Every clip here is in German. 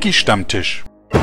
Wiki-Stammtisch.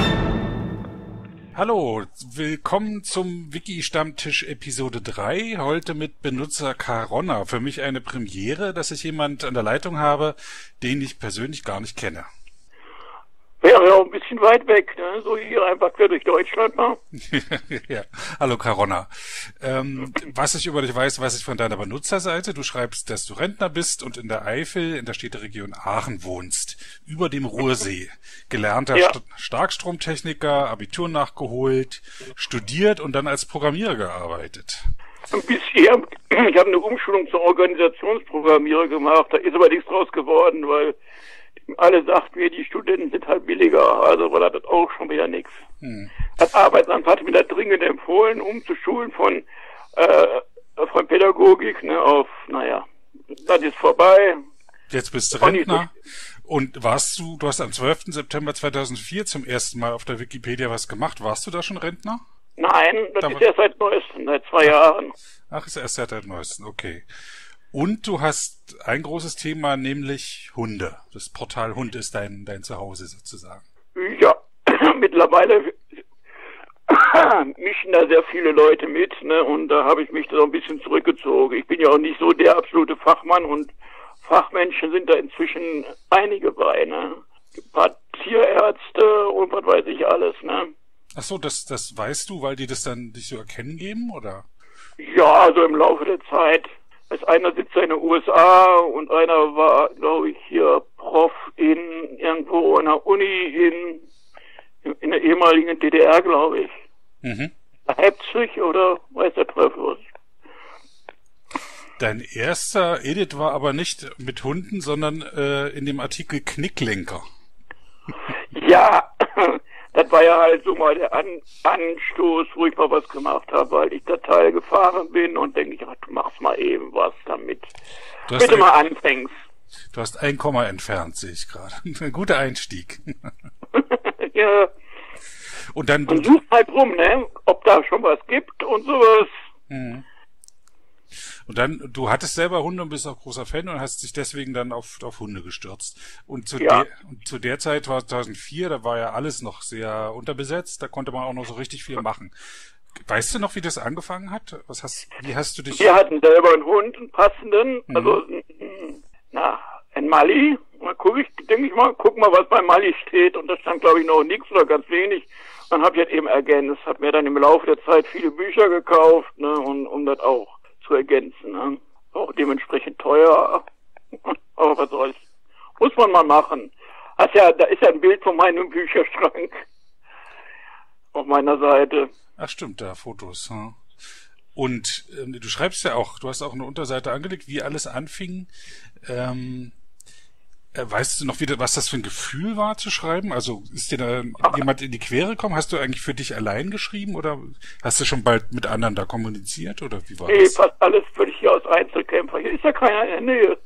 Hallo, willkommen zum Wiki-Stammtisch Episode 3, heute mit Benutzer Caronna. Für mich eine Premiere, dass ich jemand an der Leitung habe, den ich persönlich gar nicht kenne. Wäre ja auch ein bisschen weit weg, ne? So hier einfach quer durch Deutschland mal. Ja, hallo Caronna. Was ich über dich weiß, weiß ich von deiner Benutzerseite. Du schreibst, dass du Rentner bist und in der Eifel, in der Städteregion Aachen wohnst, über dem Ruhrsee. Gelernter Starkstromtechniker, Abitur nachgeholt, studiert und dann als Programmierer gearbeitet. Ein bisschen. Ich habe eine Umschulung zum Organisationsprogrammierer gemacht. Da ist aber nichts draus geworden, weil alle sagten mir, die Studenten sind halt billiger, also war das auch schon wieder nichts. Das Arbeitsamt hatte mir da dringend empfohlen, umzuschulen von Pädagogik, ne, auf, naja, das ist vorbei. Jetzt bist du Rentner und du hast am 12. September 2004 zum ersten Mal auf der Wikipedia was gemacht. Warst du da schon Rentner? Nein, das ist erst seit neuestem, seit 2 Jahren. Ach, ist erst seit neuestem, okay. Und du hast ein großes Thema, nämlich Hunde. Das Portal Hund ist dein Zuhause sozusagen. Ja, mittlerweile mischen da sehr viele Leute mit, ne, und da habe ich mich so ein bisschen zurückgezogen. Ich bin ja auch nicht so der absolute Fachmann und Fachmenschen sind da inzwischen einige bei, ne. Ein paar Tierärzte und was weiß ich alles, ne. Ach so, das weißt du, weil die das dann dich so erkennen geben, oder? Ja, also im Laufe der Zeit. Einer sitzt ja in den USA und einer war, glaube ich, hier Prof irgendwo an der Uni in der ehemaligen DDR, glaube ich. Leipzig oder weiß der Teufel was. Dein erster Edit war aber nicht mit Hunden, sondern in dem Artikel Knicklenker. Ja, das war ja halt so mal der Anstoß, wo ich mal was gemacht habe, weil ich da Teil gefahren bin und denke ich, ach, du machst mal eben was damit. Bitte mal anfängst. Du hast ein Komma entfernt, sehe ich gerade. Ein guter Einstieg. Ja. Und dann such halt rum, ne? Ob da schon was gibt und sowas. Und dann, du hattest selber Hunde und bist auch großer Fan und hast dich deswegen dann auf Hunde gestürzt. Und zu der Zeit, 2004, da war ja alles noch sehr unterbesetzt, da konnte man auch noch so richtig viel machen. Weißt du noch, wie das angefangen hat? Wie hast du dich... Wir hatten selber einen Hund, einen passenden, also, ein Mali. Guck mal, was bei Mali steht. Und da stand, glaube ich, noch nichts oder ganz wenig. Dann habe ich das eben ergänzt. Hab mir dann im Laufe der Zeit viele Bücher gekauft, ne, und um das auch zu ergänzen, ne. Auch dementsprechend teuer. Aber was soll's. Muss man mal machen. Da ist ja ein Bild von meinem Bücherschrank. Auf meiner Seite. Ach stimmt, da Fotos. Hm. Und du schreibst ja auch, du hast auch eine Unterseite angelegt, wie alles anfing. Weißt du noch wieder, was das für ein Gefühl war zu schreiben? Also ist dir da jemand in die Quere gekommen? Hast du eigentlich für dich allein geschrieben oder hast du schon bald mit anderen da kommuniziert oder wie war das? Nee, fast alles völlig hier aus Einzelkämpfer. Hier ist ja keiner in der Nähe.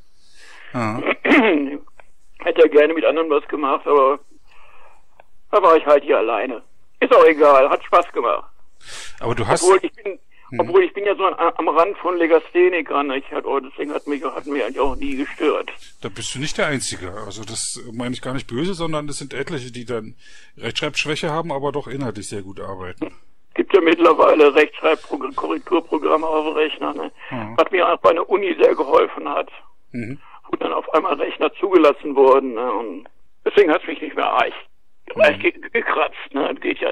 Hätte ja gerne mit anderen was gemacht, aber da war ich halt hier alleine. Ist auch egal, hat Spaß gemacht. Aber du hast... Obwohl ich bin ja so am Rand von Legastheniker, ne? Deswegen hat mich eigentlich auch nie gestört. Da bist du nicht der Einzige. Also das meine ich gar nicht böse, sondern es sind etliche, die dann Rechtschreibschwäche haben, aber doch inhaltlich sehr gut arbeiten. Gibt ja mittlerweile Korrekturprogramme auf dem Rechner, ne? Was mir auch bei der Uni sehr geholfen hat. Wo dann auf einmal Rechner zugelassen wurden, ne? Und deswegen hat es mich nicht mehr gekratzt, ne? Das geht ja.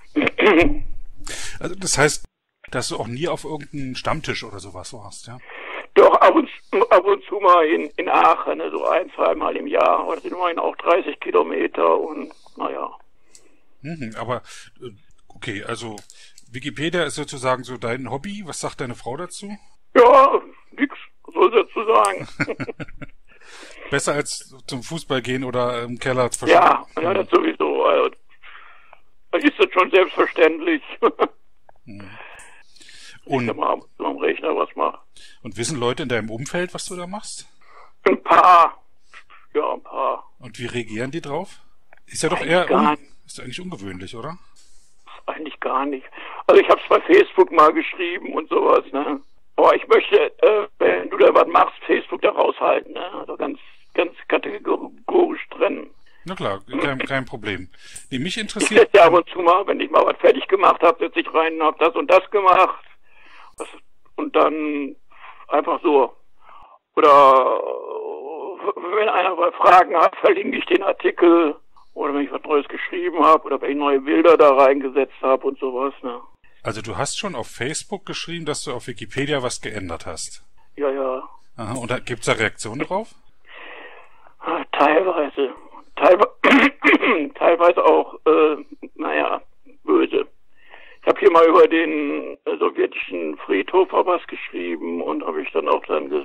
Also das heißt, dass du auch nie auf irgendeinem Stammtisch oder sowas warst, ja? Doch, ab und zu mal in Aachen, ne, so 1-2 Mal im Jahr. Aber das sind immerhin auch 30 Kilometer und, naja. Aber, okay, also Wikipedia ist sozusagen so dein Hobby. Was sagt deine Frau dazu? Ja, nix, was soll sie dazu sagen? Besser als zum Fußball gehen oder im Keller verschwinden. Ja, das sowieso. Also, da ist das schon selbstverständlich. Und ich mal am Rechner was mache. Und wissen Leute in deinem Umfeld, was du da machst? Ein paar. Ja, ein paar. Und wie reagieren die drauf? Ist ja doch ist eigentlich ungewöhnlich, oder? Eigentlich gar nicht. Also ich habe es bei Facebook mal geschrieben und sowas, ne? Aber ich möchte, wenn du da was machst, Facebook da raushalten, ne? Also ganz kategorisch trennen. Na klar, kein Problem. Nee, mich Ich interessiert... setze ja ab und zu mal, wenn ich mal was fertig gemacht habe, setze ich rein und habe das und das gemacht. Und dann einfach so. Oder wenn einer mal Fragen hat, verlinke ich den Artikel. Oder wenn ich was Neues geschrieben habe. Oder wenn ich neue Bilder da reingesetzt habe und sowas. Ne? Also du hast schon auf Facebook geschrieben, dass du auf Wikipedia was geändert hast. Ja, ja. Aha, und da gibt's da Reaktionen drauf? Teilweise. Teilweise auch, böse. Ich habe hier mal über den sowjetischen Friedhof was geschrieben und habe ich dann auch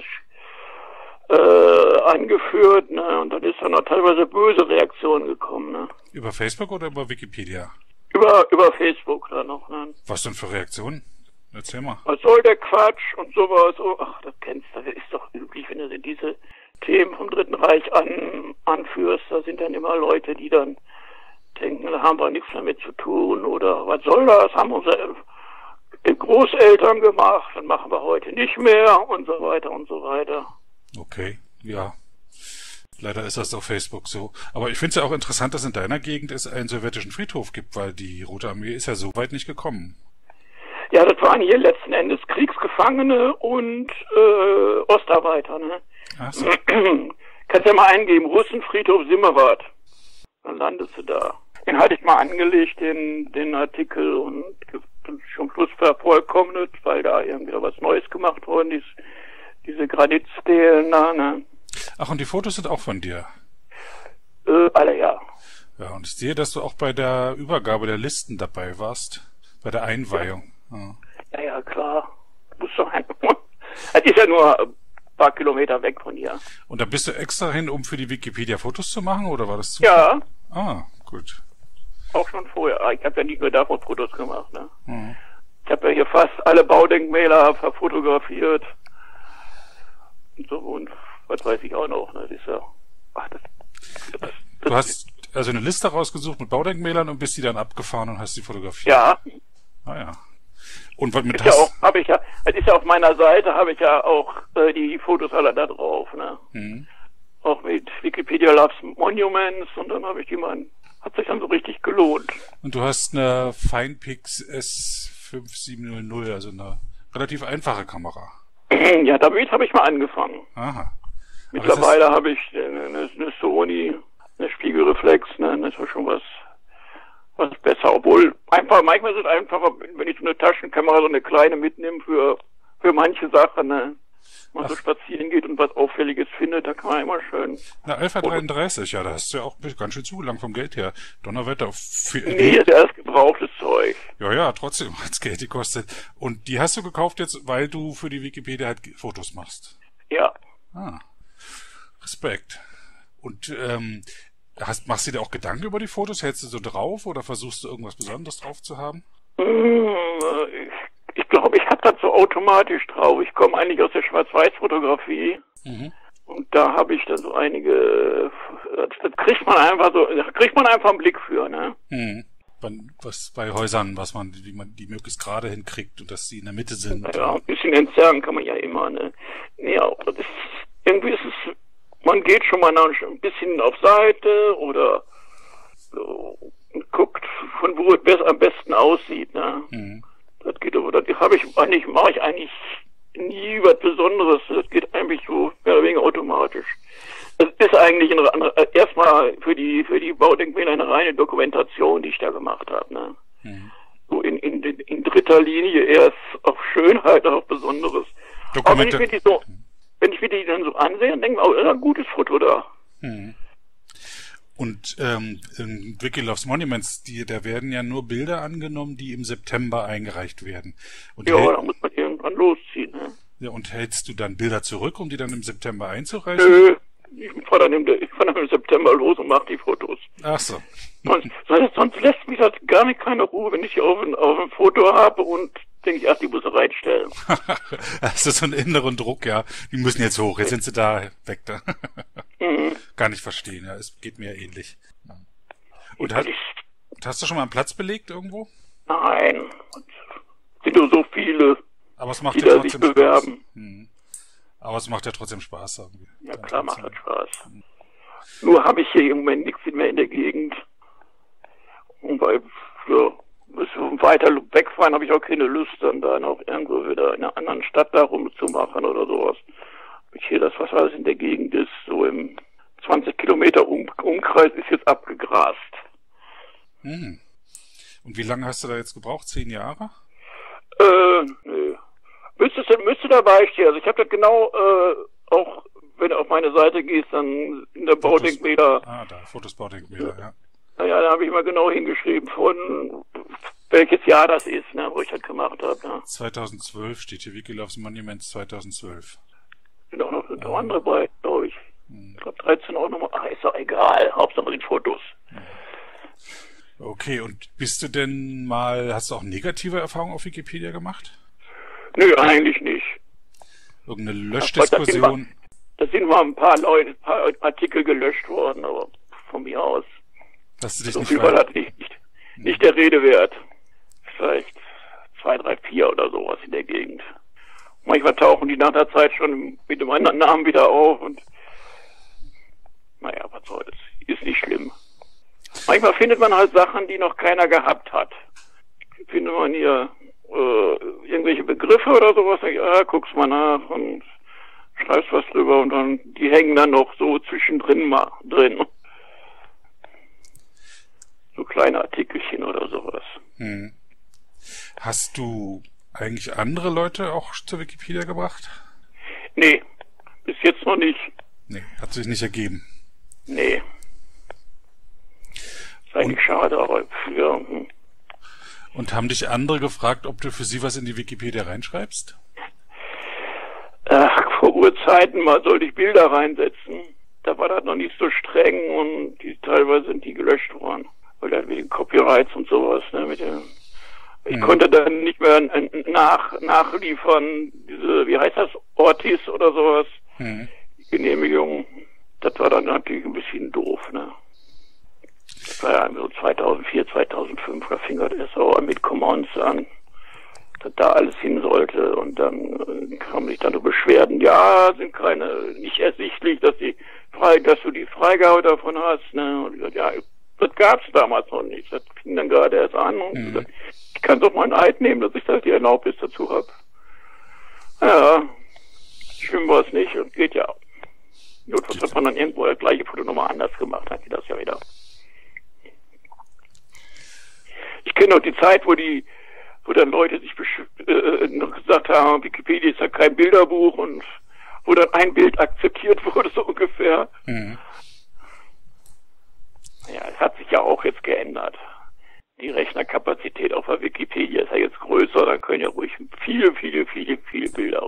angeführt, ne? Und dann ist dann auch teilweise böse Reaktionen gekommen, ne? Über Facebook oder über Wikipedia? Über Facebook dann noch, ne? Was denn für Reaktionen? Erzähl mal. Was soll der Quatsch und sowas? Oh, ach, das kennst du, das ist doch üblich, wenn du diese Themen vom Dritten Reich anführst. Da sind dann immer Leute, die dann denken, da haben wir nichts damit zu tun oder was soll das? Haben unsere Großeltern gemacht, dann machen wir heute nicht mehr und so weiter und so weiter. Okay, ja. Leider ist das auf Facebook so. Aber ich finde es ja auch interessant, dass in deiner Gegend es einen sowjetischen Friedhof gibt, weil die Rote Armee ist ja so weit nicht gekommen. Ja, das waren hier letzten Endes Kriegsgefangene und Ostarbeiter, ne? Ach so. Kannst ja mal eingeben, Russenfriedhof Simmerwart. Dann landest du da. Den hatte ich mal angelegt, den Artikel, und zum Schluss vervollkommnet, weil da irgendwie was Neues gemacht worden ist. Diese Granitstelen da, ne? Ach, und die Fotos sind auch von dir? Alle, ja. Ja, und ich sehe, dass du auch bei der Übergabe der Listen dabei warst. Bei der Einweihung. Ja, ja klar. Muss doch einfach. Das ist ja nur ein paar Kilometer weg von hier. Und da bist du extra hin, um für die Wikipedia Fotos zu machen, oder war das zu? Ja. Ah, gut. Auch schon vorher. Ich habe ja nicht nur davon Fotos gemacht, ne? Mhm. Ich habe ja hier fast alle Baudenkmäler verfotografiert. Und so, und was weiß ich auch noch, ne? Das ist ja. Ach, du hast also eine Liste rausgesucht mit Baudenkmälern und bist die dann abgefahren und hast die fotografiert? Ja. Ah ja. Und was mit das ist ja auf meiner Seite, habe ich ja auch die Fotos alle da drauf, ne? Mhm. Auch mit Wikipedia Loves Monuments, und dann habe ich hat sich dann so richtig gelohnt. Und du hast eine Finepix S5700, also eine relativ einfache Kamera. Ja, damit habe ich mal angefangen. Aha. Mittlerweile habe ich eine Sony, eine Spiegelreflex, ne? Das ist schon was besser. Obwohl, manchmal ist es einfacher, wenn ich so eine Taschenkamera, so eine kleine mitnehme für manche Sachen, ne? Wenn man so spazieren geht und was Auffälliges findet, da kann man immer schön. Na, Alpha 33, ja, da hast du ja auch ganz schön zugelangt vom Geld her. Donnerwetter. Nee, das ist gebrauchtes Zeug. Ja, trotzdem hat's Geld gekostet. Und die hast du gekauft jetzt, weil du für die Wikipedia halt Fotos machst? Ja. Ah. Respekt. Und, machst du dir auch Gedanken über die Fotos? Hältst du so drauf oder versuchst du irgendwas Besonderes drauf zu haben? Ich glaube, ich habe das so automatisch drauf. Ich komme eigentlich aus der Schwarz-Weiß-Fotografie. Mhm. Und da habe ich dann so einige, das kriegt man einfach einen Blick für, ne? Mhm. Was bei Häusern, wie man die möglichst gerade hinkriegt und dass sie in der Mitte sind. Ja, ein bisschen entzerren kann man ja immer, ne? Ja, irgendwie ist es, man geht schon mal ein bisschen auf Seite oder so, und guckt, von wo es am besten aussieht, ne? Mhm. Das geht aber, mache ich eigentlich nie was Besonderes. Das geht eigentlich so mehr oder weniger automatisch. Das ist eigentlich erstmal für die Baudenkmäler eine reine Dokumentation, die ich da gemacht habe, ne? Mhm. So in dritter Linie erst auf Schönheit, auf Besonderes. Aber wenn ich mir die dann so ansehe, dann denke ich, oh, das ist ein gutes Foto da. Mhm. Und in Wiki Loves Monuments, da werden ja nur Bilder angenommen, die im September eingereicht werden. Und ja, da muss man irgendwann losziehen. Ne? Ja, und hältst du dann Bilder zurück, um die dann im September einzureichen? Nö, ich fahr dann im September los und mache die Fotos. Ach so. Sonst lässt mich das gar nicht keine Ruhe, wenn ich die auf ein Foto habe und denke ich, ach, die muss ich reinstellen. Das ist so ein inneren Druck, ja. Die müssen jetzt hoch, jetzt sind sie da, weg da. Mhm. Gar nicht verstehen, ja. Es geht mir ähnlich. Und hast du schon mal einen Platz belegt irgendwo? Nein. Es sind nur so viele, aber es macht die da sich bewerben. Spaß. Aber es macht ja trotzdem Spaß. Ja, klar macht das Spaß. Nur habe ich hier im Moment nichts mehr in der Gegend. Und weil für weiter wegfahren habe ich auch keine Lust, dann da noch irgendwo wieder in einer anderen Stadt da rumzumachen oder sowas. Ich hier das, was alles in der Gegend ist, so im 20 Kilometer Umkreis ist jetzt abgegrast. Und wie lange hast du da jetzt gebraucht? 10 Jahre? Nö. Müsste dabei stehen. Also ich habe das genau, auch wenn du auf meine Seite gehst, dann in der Baudenkmäler. Da, Fotos Baudenkmäler, ja. Naja, da habe ich mal genau hingeschrieben, von welches Jahr das ist, ne, wo ich das gemacht habe. Ne. 2012 steht hier, Wiki Loves Monuments 2012. Sind auch noch andere bei, glaube ich. Ich glaube 13 auch nochmal. Ach, ist doch egal. Hauptsache die Fotos. Okay, und hast du auch negative Erfahrungen auf Wikipedia gemacht? Nö, eigentlich nicht. Irgendeine Löschdiskussion? Da sind mal ein paar Artikel gelöscht worden, aber von mir aus. Hast du dich so nicht viel war das nicht der Rede wert. Vielleicht 2, 3, 4 oder sowas in der Gegend. Manchmal tauchen die nach der Zeit schon mit einem anderen Namen wieder auf und naja, was soll's. Ist nicht schlimm. Manchmal findet man halt Sachen, die noch keiner gehabt hat. Findet man hier irgendwelche Begriffe oder sowas, guckst mal nach und schreibst was drüber und dann, die hängen dann noch so zwischendrin mal drin. So kleine Artikelchen oder sowas. Hast du eigentlich andere Leute auch zur Wikipedia gebracht? Nee, bis jetzt noch nicht. Nee, hat sich nicht ergeben. Nee. Ist eigentlich schade, aber ja. Und haben dich andere gefragt, ob du für sie was in die Wikipedia reinschreibst? Ach, vor Urzeiten mal sollte ich Bilder reinsetzen. Da war das noch nicht so streng und teilweise sind die gelöscht worden. Weil dann wegen Copyrights und sowas, ne, ich konnte dann nicht mehr nachliefern, diese, wie heißt das, Ortis oder sowas, Genehmigung. Das war dann natürlich ein bisschen doof, ne. Das war ja so 2004, 2005, da fing das erst auch mit Commons an, dass da alles hin sollte und dann kamen sich dann so Beschwerden, ja, sind nicht ersichtlich, dass du die Freigabe davon hast, ne, und ich sagte, ja, das gab's damals noch nicht. Das fing dann gerade erst an und gesagt, ich kann doch mal einen Eid nehmen, dass ich da die Erlaubnis dazu habe. Ja, schlimm war es nicht und geht ja. Notfalls hat man dann irgendwo das gleiche Foto nochmal anders gemacht, hat die das ja wieder. Ich kenne noch die Zeit, wo dann Leute sich noch gesagt haben, Wikipedia ist ja kein Bilderbuch und wo dann ein Bild akzeptiert wurde, so ungefähr. Ja, es hat sich ja auch jetzt geändert. Die Rechnerkapazität auf der Wikipedia ist ja jetzt größer, da können ja ruhig viele Bilder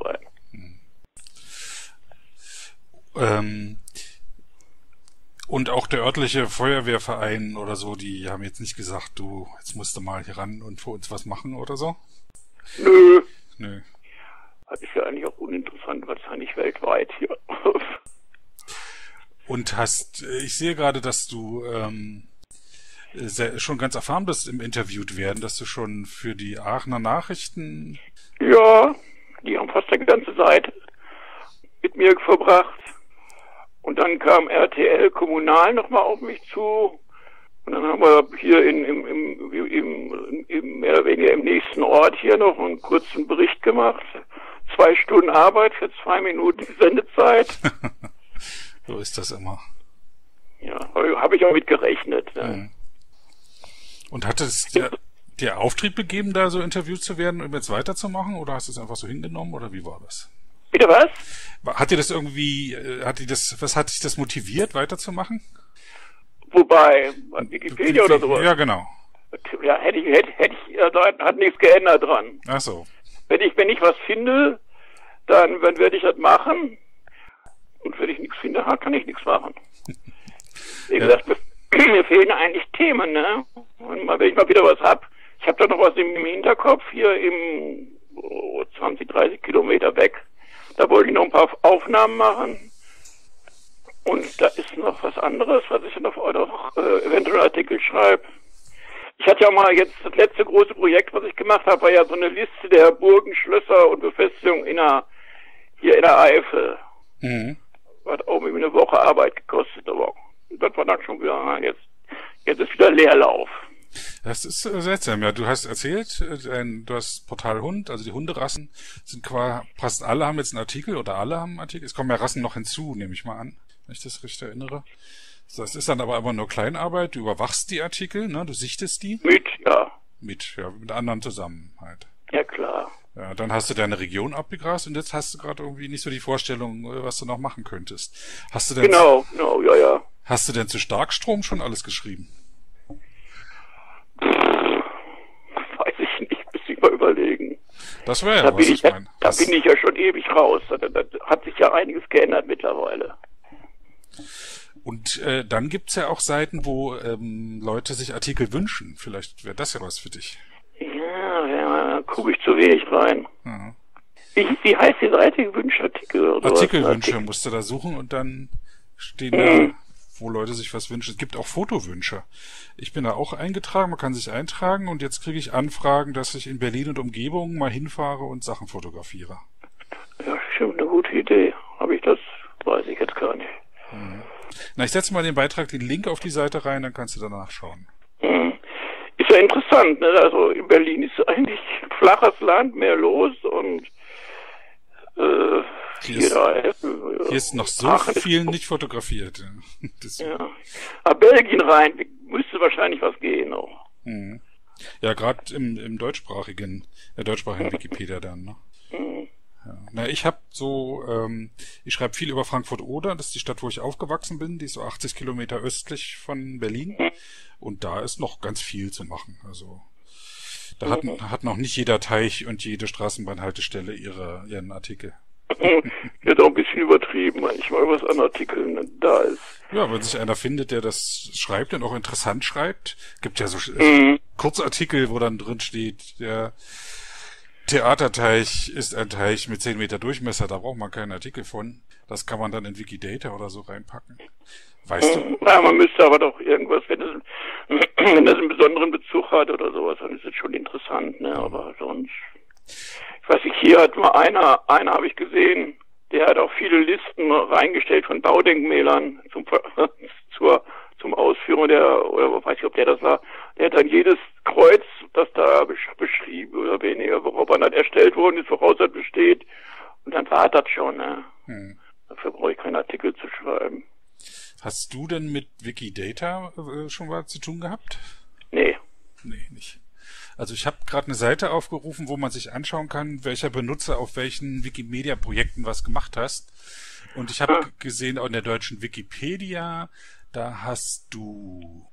rein. Und auch der örtliche Feuerwehrverein oder so, die haben jetzt nicht gesagt, du, jetzt musst du mal hier ran und für uns was machen oder so? Nö. Das ist ja eigentlich auch uninteressant, weil es ja nicht weltweit hier. Und ich sehe gerade, dass du schon ganz erfahren bist im interviewt werden, dass du schon für die Aachener Nachrichten... Ja, die haben fast eine ganze Seite mit mir verbracht. Und dann kam RTL Kommunal nochmal auf mich zu. Und dann haben wir hier mehr oder weniger im nächsten Ort hier noch einen kurzen Bericht gemacht. 2 Stunden Arbeit für 2 Minuten Sendezeit. So ist das immer. Ja, habe ich auch mit gerechnet. Ne? Und hat es dir Auftrieb gegeben, da so interviewt zu werden, um jetzt weiterzumachen? Oder hast du es einfach so hingenommen? Oder wie war das? Bitte was? Hat dir das irgendwie, was hat dich das motiviert, weiterzumachen? Wobei, an Wikipedia oder sowas? Ja, genau. Ja, da hat nichts geändert dran. Ach so. Wenn ich was finde, dann werde ich das machen. Und wenn ich nichts finde, kann ich nichts machen. Wie gesagt, mir fehlen eigentlich Themen, ne? Und wenn ich mal wieder was hab, ich habe da noch was im Hinterkopf, hier 20, 30 Kilometer weg. Da wollte ich noch ein paar Aufnahmen machen. Und da ist noch was anderes, was ich noch eventuell Artikel schreibe. Ich hatte ja mal jetzt das letzte große Projekt, was ich gemacht habe, war ja so eine Liste der Burgen, Schlösser und Befestigungen hier in der Eifel. Hat auch irgendwie eine Woche Arbeit gekostet, aber das war dann schon wieder, jetzt ist wieder Leerlauf. Das ist seltsam, ja. Du hast erzählt, du hast Portal Hund, also die Hunderassen sind fast alle haben jetzt einen Artikel oder alle haben einen Artikel. Es kommen ja Rassen noch hinzu, nehme ich mal an, wenn ich das richtig erinnere. Das ist dann aber immer nur Kleinarbeit. Du überwachst die Artikel, ne? Du sichtest die. Mit anderen zusammen halt. Ja, klar. Ja, dann hast du deine Region abgegrast und jetzt hast du gerade irgendwie nicht so die Vorstellung, was du noch machen könntest. Hast du denn Genau, ja. Hast du denn zu Starkstrom schon alles geschrieben? Weiß ich nicht, muss ich mal überlegen. Das wäre ja was, ich meine. Da bin ich ja schon ewig raus. Da hat sich ja einiges geändert mittlerweile. Und dann gibt's ja auch Seiten, wo Leute sich Artikel wünschen. Vielleicht wäre das ja was für dich. Ja, gucke ich zu wenig rein. Ja. Wie heißt die Seite? Wünschartikel oder Artikelwünsche musst du da suchen und dann stehen da, wo Leute sich was wünschen. Es gibt auch Fotowünsche. Ich bin da auch eingetragen, man kann sich eintragen und jetzt kriege ich Anfragen, dass ich in Berlin und Umgebung mal hinfahre und Sachen fotografiere. Ja, stimmt, eine gute Idee. Habe ich das? Weiß ich jetzt gar nicht. Na, ich setze mal den Beitrag, den Link auf die Seite rein, dann kannst du danach schauen. Ist ja interessant, ne? Also in Berlin ist eigentlich flaches Land, mehr los und hier ist noch so viel nicht fotografiert. Ja. Aber Belgien rein, müsste wahrscheinlich was gehen noch. Ja, gerade im deutschsprachigen Wikipedia dann, ne? Ja. Na, ich habe ich schreibe viel über Frankfurt-Oder, das ist die Stadt, wo ich aufgewachsen bin, die ist so 80 Kilometer östlich von Berlin. Und da ist noch ganz viel zu machen. Also da hat noch nicht jeder Teich und jede Straßenbahnhaltestelle ihren Artikel. Wird auch ein bisschen übertrieben manchmal, was an Artikeln da ist. Ja, wenn sich einer findet, der das schreibt und auch interessant schreibt, gibt ja so Kurzartikel, wo dann drin steht, der Theaterteich ist ein Teich mit 10 Meter Durchmesser, da braucht man keinen Artikel von. Das kann man dann in Wikidata oder so reinpacken. Weißt du? Ja, man müsste aber doch irgendwas, wenn das einen besonderen Bezug hat oder sowas, dann ist es schon interessant, ne? Aber sonst, ich weiß nicht, hier hat mal einer habe ich gesehen, der hat auch viele Listen reingestellt von Baudenkmälern zum Ausführen oder weiß ich, ob der das war, der hat dann jedes Kreuz, das da beschrieben oder weniger, worauf er dann erstellt worden ist, woraus er besteht, und dann war das schon, ne? Dafür brauche ich keinen Artikel zu schreiben. Hast du denn mit Wikidata schon was zu tun gehabt? Nee. Nee, nicht. Also ich habe gerade eine Seite aufgerufen, wo man sich anschauen kann, welcher Benutzer auf welchen Wikimedia-Projekten was gemacht hast. Und ich habe gesehen, auch in der deutschen Wikipedia, da hast du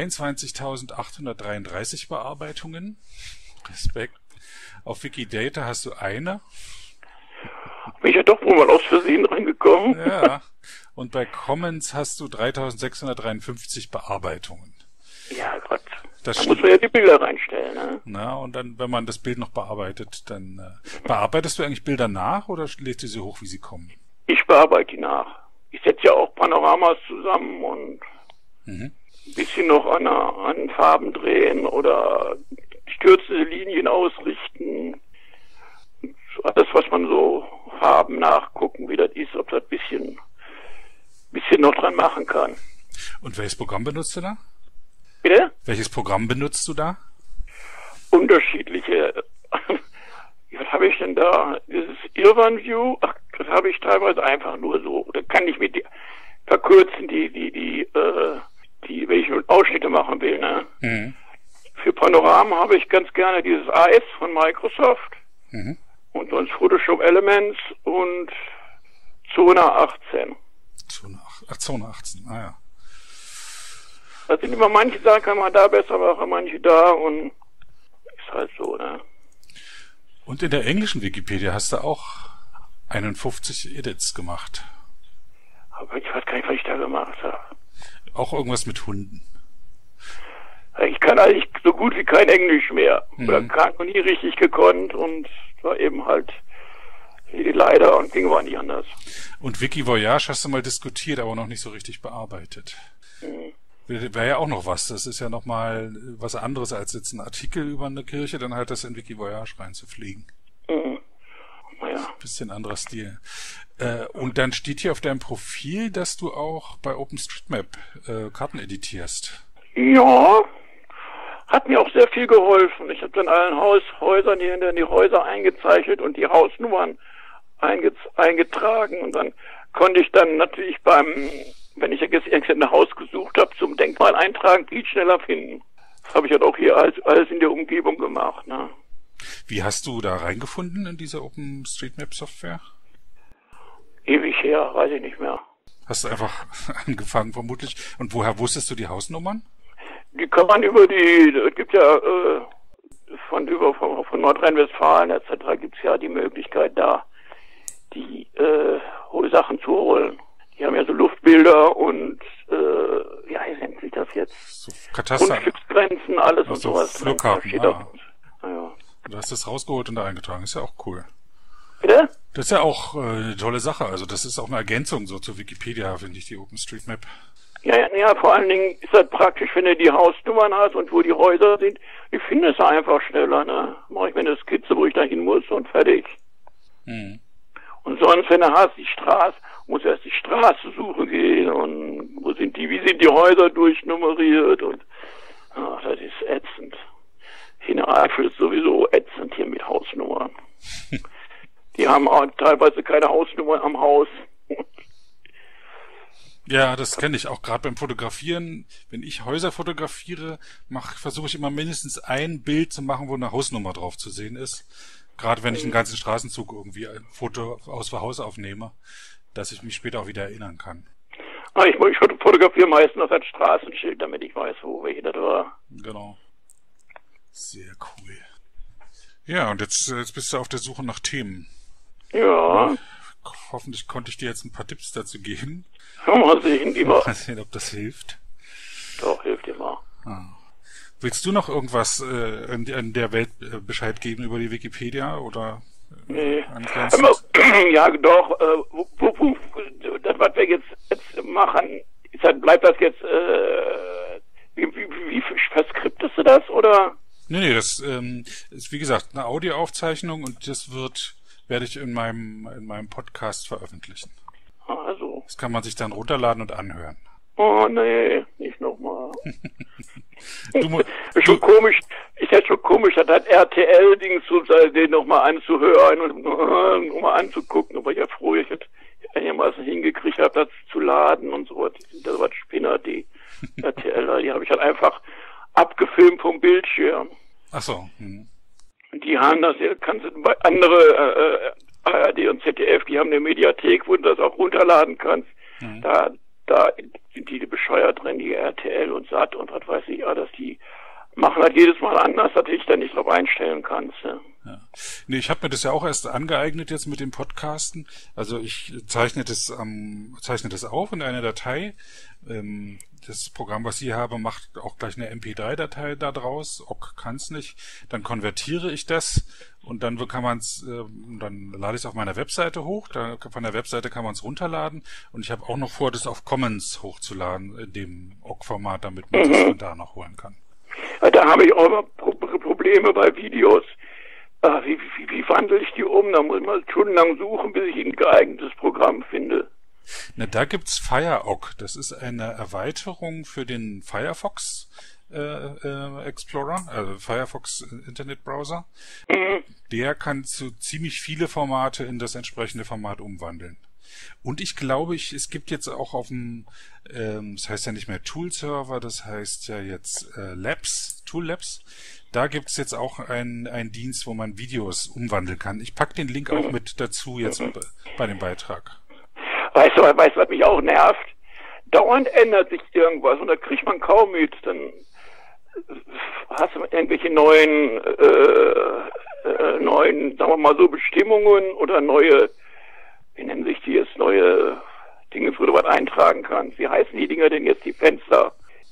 23.833 Bearbeitungen. Respekt. Auf Wikidata hast du eine. Bin ich ja doch wohl mal aus Versehen reingekommen. Ja. Und bei Commons hast du 3.653 Bearbeitungen. Ja, Gott. Da muss stimmt. man ja die Bilder reinstellen, ne? Na, und dann, wenn man das Bild noch bearbeitet, dann bearbeitest du eigentlich Bilder nach oder lädst du sie hoch, wie sie kommen? Ich bearbeite die nach. Ich setze ja auch Panoramas zusammen und ein bisschen noch an Farben drehen oder stürzende Linien ausrichten. Alles, was man so Farben nachgucken, wie das ist, ob das bisschen noch dran machen kann. Und welches Programm benutzt du da? Bitte? Welches Programm benutzt du da? Unterschiedliche. Was habe ich denn da? Dieses Irvan View, das habe ich teilweise einfach nur so. Da kann ich mit verkürzen, wenn ich nur Ausschnitte machen will, ne? Für Panorama habe ich ganz gerne dieses AS von Microsoft. Und sonst Photoshop Elements und Zona 18. Zona 18, ja. Das sind immer manche Sachen, kann man da besser machen, manche da und ist halt so, ne? Und in der englischen Wikipedia hast du auch 51 Edits gemacht. Aber ich weiß gar nicht, was ich da gemacht habe. Auch irgendwas mit Hunden. Ich kann eigentlich so gut wie kein Englisch mehr. Oder noch nie richtig gekonnt und war eben halt leider und Dinge waren nicht anders. Und Wikivoyage hast du mal diskutiert, aber noch nicht so richtig bearbeitet. Wäre ja auch noch was. Das ist ja noch mal was anderes als jetzt ein Artikel über eine Kirche, dann halt das in Wikivoyage reinzufliegen. Naja, ja. Bisschen anderer Stil. Und dann steht hier auf deinem Profil, dass du auch bei OpenStreetMap Karten editierst. Ja, hat mir auch sehr viel geholfen. Ich habe dann allen Häusern hier in die Häuser eingezeichnet und die Hausnummern eingetragen. Und dann konnte ich dann natürlich wenn ich jetzt ein Haus gesucht habe, zum Denkmal eintragen, viel schneller finden. Das habe ich halt auch hier alles in der Umgebung gemacht. Ne? Wie hast du da reingefunden in diese OpenStreetMap-Software? Ewig her, weiß ich nicht mehr. Hast du einfach angefangen vermutlich. Und woher wusstest du die Hausnummern? Die kann man es gibt ja von Nordrhein-Westfalen etc. gibt es ja die Möglichkeit da, die Sachen zu holen. Die haben ja so Luftbilder und wie nennt sich das jetzt? So Kataster. Grundstücksgrenzen, alles und so sowas. Flurkarten, Ja. Du hast das rausgeholt und da eingetragen. Ist ja auch cool. Bitte? Das ist ja auch eine tolle Sache. Also das ist auch eine Ergänzung so zur Wikipedia, finde ich, die OpenStreetMap. Ja, vor allen Dingen ist das praktisch, wenn du die Hausnummern hast und wo die Häuser sind. Ich finde es einfach schneller, ne? Mache ich mir eine Skizze, wo ich da hin muss und fertig. Mhm. Und sonst, wenn du hast die Straße, muss erst die Straße suchen gehen und wie sind die Häuser durchnummeriert und das ist ätzend. Hintereifel ist sowieso ätzend hier mit Hausnummern. Die haben auch teilweise keine Hausnummern am Haus. Ja, das kenne ich auch gerade beim Fotografieren. Wenn ich Häuser fotografiere, versuche ich immer mindestens ein Bild zu machen, wo eine Hausnummer drauf zu sehen ist. Gerade wenn ich einen ganzen Straßenzug irgendwie ein Foto aus dem Haus aufnehme, dass ich mich später auch wieder erinnern kann. Ich fotografiere meistens auf das Straßenschild, damit ich weiß, welche das war. Genau. Sehr cool. Ja, und jetzt bist du auf der Suche nach Themen. Ja. Hoffentlich konnte ich dir jetzt ein paar Tipps dazu geben. Mal sehen, Mal sehen, ob das hilft. Doch, hilft immer. Willst du noch irgendwas in der Welt Bescheid geben über die Wikipedia oder? Nee. Ja, doch. Das, was wir jetzt machen, bleibt das jetzt? Wie verskriptest du das oder? Nee, das ist wie gesagt eine Audioaufzeichnung und das werde ich in meinem Podcast veröffentlichen. Also. Das kann man sich dann runterladen und anhören. Oh nee, nicht nochmal. Ist schon komisch, ist ja schon komisch, das hat RTL-Dings den nochmal anzuhören und nochmal anzugucken, aber ich ja froh, ich hätte einigermaßen hingekriegt habe, das zu laden und so. Das war Spinner, die RTL, die habe ich halt einfach abgefilmt vom Bildschirm. Ach so. Die haben das, kannst du bei andere ARD und ZDF, die haben eine Mediathek, wo du das auch runterladen kannst. Da sind die bescheuert drin, die RTL und SAT und was weiß ich, dass die machen halt jedes Mal anders, dass ich da nicht drauf einstellen kannst. Ne? Ja. Nee, ich habe mir das ja auch erst angeeignet jetzt mit dem Podcasten. Also ich zeichne das auf in einer Datei. Das Programm, was ich habe, macht auch gleich eine MP3-Datei da draus. OGG kann's nicht. Dann konvertiere ich das und dann dann lade ich es auf meiner Webseite hoch. Von der Webseite kann man es runterladen und ich habe auch noch vor, das auf Commons hochzuladen in dem OGG-Format, damit man das von da noch holen kann. Da habe ich auch immer Probleme bei Videos. Wie wandle ich die um? Da muss man stundenlang suchen, bis ich ein geeignetes Programm finde. Na, da gibt's FireOGG. Das ist eine Erweiterung für den Firefox Explorer, also Firefox Internetbrowser. Der kann ziemlich viele Formate in das entsprechende Format umwandeln. Und ich glaube, es gibt jetzt auch auf dem, das heißt ja nicht mehr Tool-Server, das heißt ja jetzt Tool Labs. Da gibt's jetzt auch einen Dienst, wo man Videos umwandeln kann. Ich pack den Link auch mit dazu jetzt bei dem Beitrag. Weißt du, was mich auch nervt? Dauernd ändert sich irgendwas und da kriegt man kaum mit. Dann hast du irgendwelche neuen, sagen wir mal so, Bestimmungen oder neue, wie nennen sich die jetzt, neue Dinge, wo du was eintragen kannst. Wie heißen die Dinger denn jetzt, die Fenster?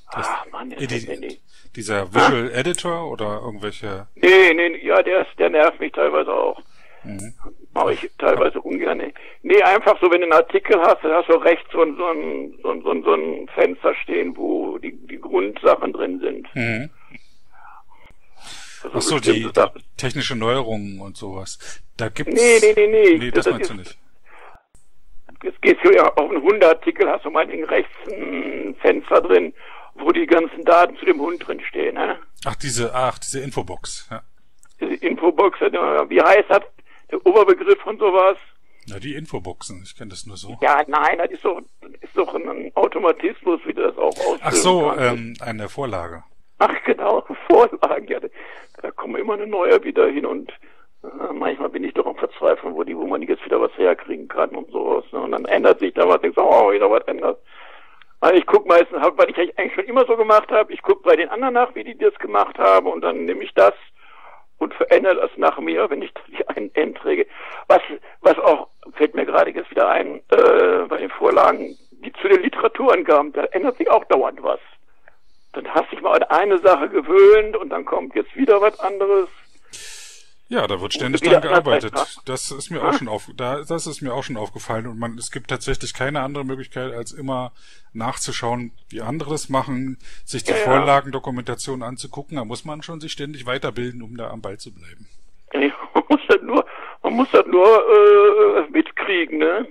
Dieser Visual Editor oder irgendwelche? Nee, ja, der nervt mich teilweise auch. Mache ich teilweise ungern. Nee, einfach so, wenn du einen Artikel hast, dann hast du rechts so ein Fenster stehen, wo die Grundsachen drin sind. Ach so, die technische Neuerungen und sowas. Da gibt's... Nee. Nee, das meinst du nicht. Jetzt gehst du ja auf einen Hundeartikel, hast du meinetwegen rechts ein Fenster drin, wo die ganzen Daten zu dem Hund drin stehen, ne? Ach, diese Infobox, ja. Diese Infobox, wie heißt das? Der Oberbegriff von sowas? Na, die Infoboxen, ich kenne das nur so. Ja, nein, das ist doch ein Automatismus, wie du das auch ausführen Ach so, kannst. eine Vorlage. Ach genau, Vorlagen, ja, da kommen immer eine neue wieder hin und manchmal bin ich doch am Verzweifeln, wo man jetzt wieder was herkriegen kann und sowas. Ne? Und dann ändert sich da was, denkst du, oh, wieder was ändert. Also ich gucke meistens, weil ich eigentlich schon immer so gemacht habe, ich gucke bei den anderen nach, wie die das gemacht haben und dann nehme ich das und verändere das nach mir, wenn ich die einen Einträge. Was auch, fällt mir gerade jetzt wieder ein, bei den Vorlagen, die zu den Literaturangaben, da ändert sich auch dauernd was. Dann hast dich mal an eine Sache gewöhnt und dann kommt jetzt wieder was anderes. Ja, da wird ständig dran gearbeitet. Das ist mir auch schon das ist mir auch schon aufgefallen und es gibt tatsächlich keine andere Möglichkeit, als immer nachzuschauen, wie andere das machen, sich die Vorlagendokumentation anzugucken. Da muss man schon sich ständig weiterbilden, um da am Ball zu bleiben. Ja, man muss das nur mitkriegen, ne?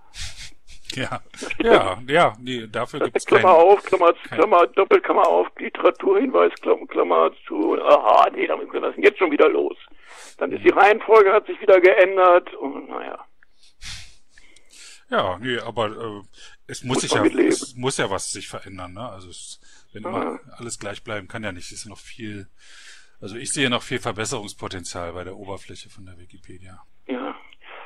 Ja, nee, dafür gibt's Klammer auf, Klammer, Doppelklammer auf, Literaturhinweis, Klammer zu, aha, nee, damit können wir das jetzt schon wieder los. Dann ist die Reihenfolge, hat sich wieder geändert und naja. Ja, nee, aber es muss ja was sich verändern, ne? Also wenn immer alles gleich bleiben kann ja nicht, ist noch viel, also ich sehe noch viel Verbesserungspotenzial bei der Oberfläche von der Wikipedia. Ja.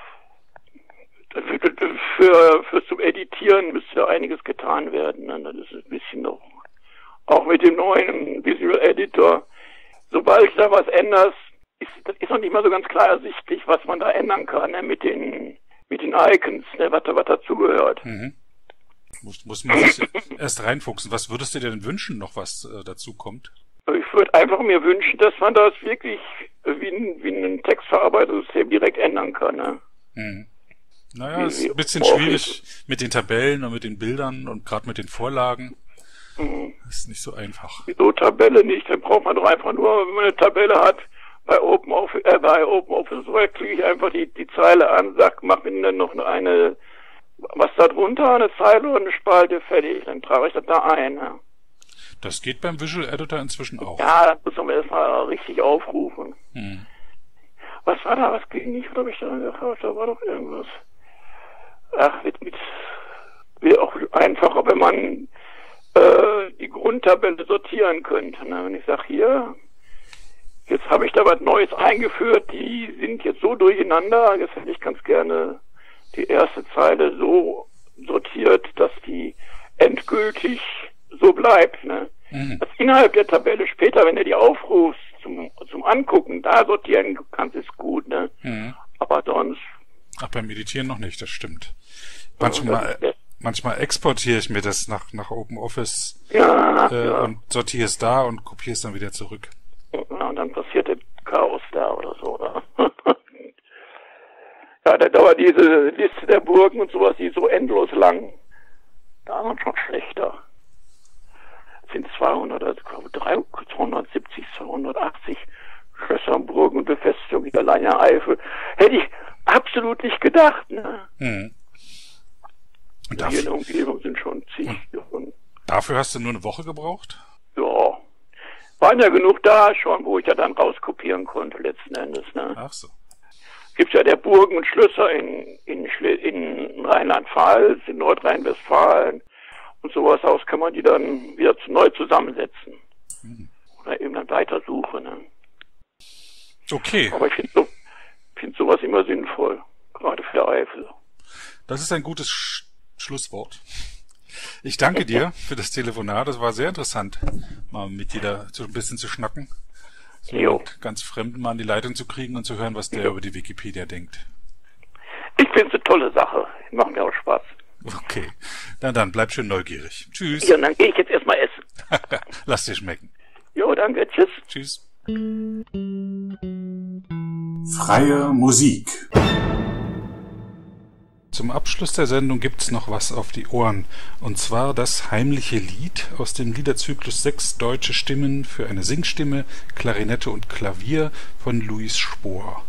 Für zum Editieren müsste ja einiges getan werden. Ne? Das ist ein bisschen noch, auch mit dem neuen Visual Editor. Sobald da was änderst, ist noch nicht mal so ganz klar ersichtlich, was man da ändern kann, ne? Mit den Icons, ne? was dazugehört. Mhm. Muss man sich erst reinfuchsen. Was würdest du dir denn wünschen, noch was dazu kommt? Ich würde einfach mir wünschen, dass man das wirklich wie ein Textverarbeitungssystem direkt ändern kann. Ne? Mhm. Naja, ist ein bisschen schwierig mit den Tabellen und mit den Bildern und gerade mit den Vorlagen. Das ist nicht so einfach. Wieso Tabelle nicht? Dann braucht man doch einfach nur, wenn man eine Tabelle hat, bei OpenOffice klicke ich einfach die Zeile an, mach mir dann noch was da drunter, eine Zeile und eine Spalte, fertig. Dann trage ich das da ein. Ne? Das geht beim Visual Editor inzwischen auch. Ja, das muss man erstmal richtig aufrufen. Was war da? Was ging nicht? Was habe ich da gehabt? Da war doch irgendwas. Ach, wäre auch einfacher, wenn man die Grundtabelle sortieren könnte. Ne? Wenn ich sage, hier, jetzt habe ich da was Neues eingeführt, die sind jetzt so durcheinander, jetzt hätte ich ganz gerne die erste Zeile so sortiert, dass die endgültig so bleibt. Ne? Das innerhalb der Tabelle später, wenn du die aufrufst zum Angucken, da sortieren kannst, ist gut. Ne? Aber sonst... Ach, beim Editieren noch nicht, das stimmt. Manchmal exportiere ich mir das nach OpenOffice und sortiere es da und kopiere es dann wieder zurück. Ja, und dann passiert der Chaos da oder so. Oder? Ja, da dauert diese Liste der Burgen und sowas, die ist so endlos lang. Da ist man schon schlechter. Es sind 270, 280 Schlösser, Burgen und Befestigungen in der Leininger Eifel. Hätte ich absolut nicht gedacht, ne? Und hier in der Umgebung sind schon zig. Dafür hast du nur eine Woche gebraucht? Ja. Waren ja genug da schon, wo ich ja dann rauskopieren konnte, letzten Endes, ne? Ach so. Gibt's ja der Burgen und Schlösser in Rheinland-Pfalz, in Nordrhein-Westfalen und sowas aus kann man die dann wieder neu zusammensetzen. Oder eben dann weitersuchen, ne? Okay. Aber ich finde sowas immer sinnvoll, gerade für der Eifel. Das ist ein gutes Schlusswort. Ich danke dir für das Telefonat. Das war sehr interessant, mal mit dir da so ein bisschen zu schnacken. So ganz Fremden mal an die Leitung zu kriegen und zu hören, was der über die Wikipedia denkt. Ich finde es eine tolle Sache. Macht mir auch Spaß. Okay. Dann bleib schön neugierig. Tschüss. Ja, dann gehe ich jetzt erstmal essen. Lass dir schmecken. Jo, danke. Tschüss. Tschüss. Freie Musik. Zum Abschluss der Sendung gibt's noch was auf die Ohren, und zwar das heimliche Lied aus dem Liederzyklus 6 deutsche Stimmen für eine Singstimme, Klarinette und Klavier von Louis Spohr.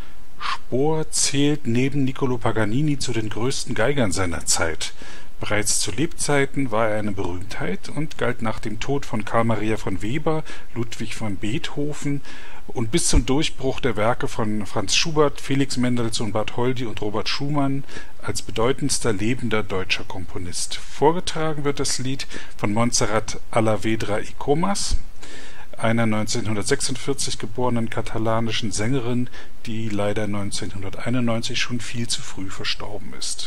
Spohr zählt neben Niccolò Paganini zu den größten Geigern seiner Zeit. Bereits zu Lebzeiten war er eine Berühmtheit und galt nach dem Tod von Carl Maria von Weber, Ludwig van Beethoven und bis zum Durchbruch der Werke von Franz Schubert, Felix Mendelssohn Bartholdy und Robert Schumann als bedeutendster lebender deutscher Komponist. Vorgetragen wird das Lied von Montserrat Alavedra y Comas, einer 1946 geborenen katalanischen Sängerin, die leider 1991 schon viel zu früh verstorben ist.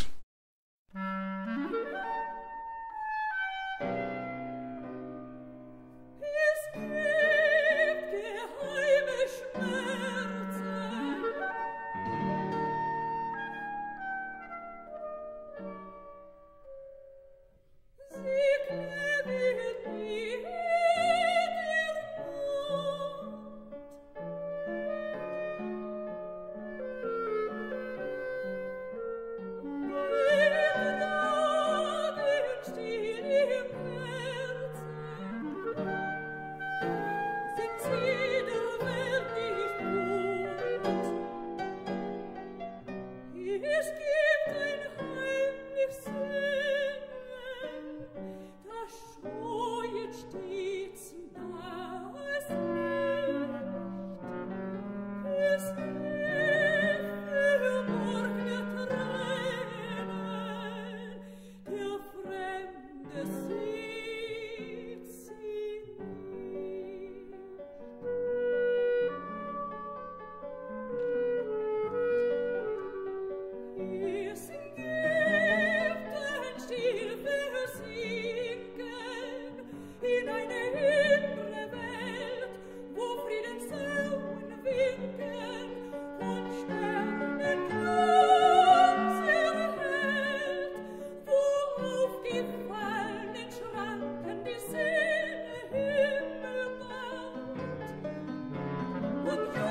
Und